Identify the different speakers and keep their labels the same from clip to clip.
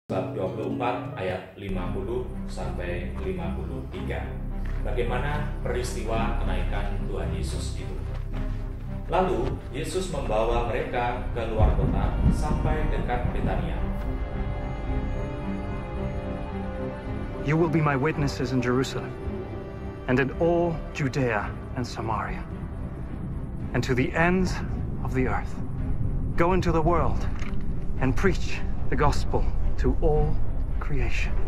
Speaker 1: bab 24 ayat 50 sampai 53. Bagaimana peristiwa kenaikan Tuhan Yesus itu? Lalu Yesus membawa mereka ke luar kota sampai dekat Betania.
Speaker 2: You will be my witnesses in Jerusalem and in all Judea and Samaria and to the ends of the earth. Go into the world and preach the gospel to all creation.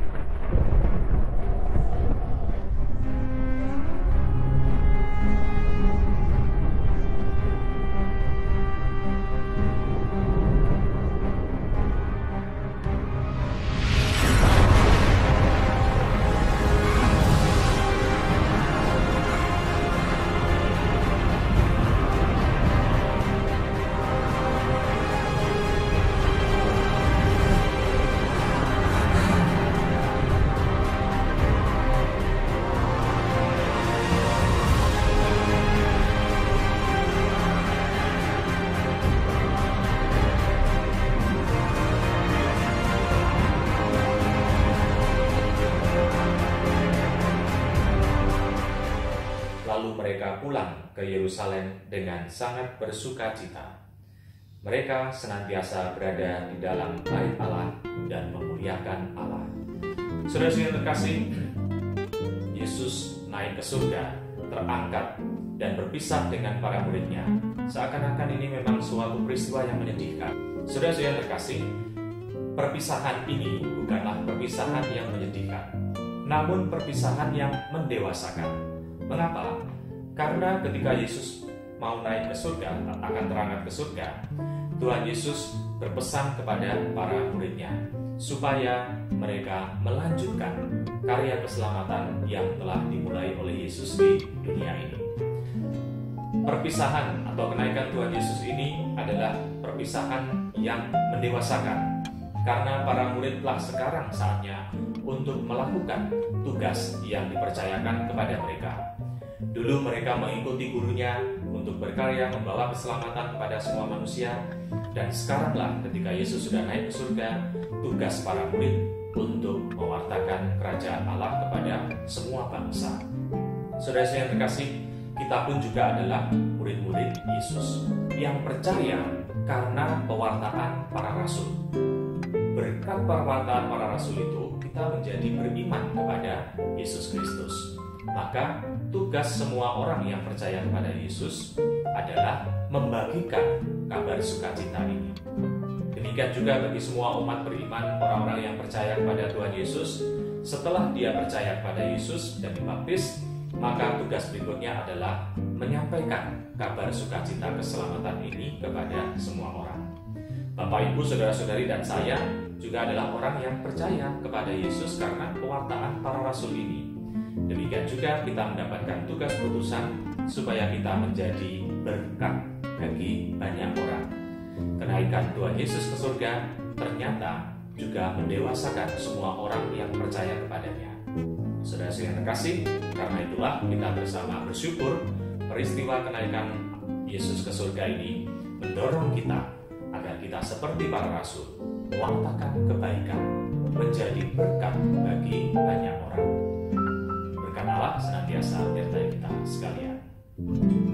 Speaker 1: Lalu mereka pulang ke Yerusalem dengan sangat bersukacita. Mereka senantiasa berada di dalam bait Allah dan memuliakan Allah. Saudara-saudara yang terkasih, Yesus naik ke surga, terangkat dan berpisah dengan para muridnya. Seakan-akan ini memang suatu peristiwa yang menyedihkan. Saudara-saudara yang terkasih, perpisahan ini bukanlah perpisahan yang menyedihkan, namun perpisahan yang mendewasakan. Mengapa? Karena ketika Yesus mau naik ke surga, akan terangkat ke surga, Tuhan Yesus berpesan kepada para muridnya supaya mereka melanjutkan karya keselamatan yang telah dimulai oleh Yesus di dunia ini. Perpisahan atau kenaikan Tuhan Yesus ini adalah perpisahan yang mendewasakan, karena para murid telah sekarang saatnya untuk melakukan tugas yang dipercayakan kepada mereka. Dulu mereka mengikuti gurunya untuk berkarya membawa keselamatan kepada semua manusia, dan sekaranglah ketika Yesus sudah naik ke surga, tugas para murid untuk mewartakan kerajaan Allah kepada semua bangsa. Saudara-saudara yang terkasih, kita pun juga adalah murid-murid Yesus yang percaya karena pewartaan para rasul. Berkat pewartaan para rasul itu, kita menjadi beriman kepada Yesus Kristus. Maka tugas semua orang yang percaya kepada Yesus adalah membagikan kabar sukacita ini. Demikian juga bagi semua umat beriman, orang-orang yang percaya kepada Tuhan Yesus. Setelah dia percaya kepada Yesus dan dibaptis, maka tugas berikutnya adalah menyampaikan kabar sukacita keselamatan ini kepada semua orang. Bapak, Ibu, saudara-saudari dan saya juga adalah orang yang percaya kepada Yesus karena pewartaan para rasul ini. Demikian juga kita mendapatkan tugas putusan supaya kita menjadi berkat bagi banyak orang. Kenaikan Tuhan Yesus ke surga ternyata juga mendewasakan semua orang yang percaya kepadanya. Saudara-saudara yang terkasih, karena itulah kita bersama bersyukur peristiwa kenaikan Yesus ke surga ini mendorong kita agar kita seperti para rasul mewartakan kebaikan, menjadi berkat bagi banyak orang. Allah senantiasa menyertai kita sekalian.